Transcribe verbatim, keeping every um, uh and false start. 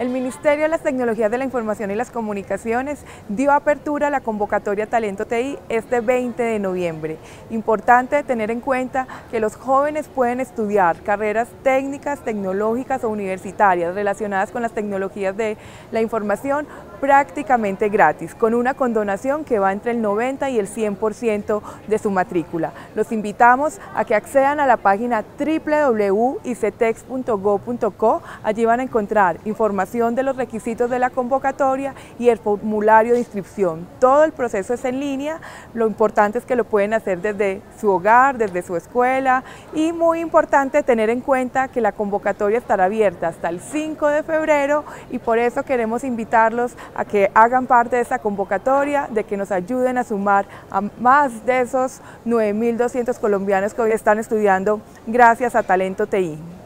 El Ministerio de las Tecnologías de la Información y las Comunicaciones dio apertura a la convocatoria Talento T I este veinte de noviembre. Importante tener en cuenta que los jóvenes pueden estudiar carreras técnicas, tecnológicas o universitarias relacionadas con las tecnologías de la información prácticamente gratis, con una condonación que va entre el noventa y el cien por ciento de su matrícula. Los invitamos a que accedan a la página w w w punto icetex punto gob punto co. Allí van a encontrar información de los requisitos de la convocatoria y el formulario de inscripción. Todo el proceso es en línea, lo importante es que lo pueden hacer desde su hogar, desde su escuela, y muy importante tener en cuenta que la convocatoria estará abierta hasta el cinco de febrero y por eso queremos invitarlos a que hagan parte de esta convocatoria, de que nos ayuden a sumar a más de esos nueve mil doscientos colombianos que hoy están estudiando gracias a Talento T I.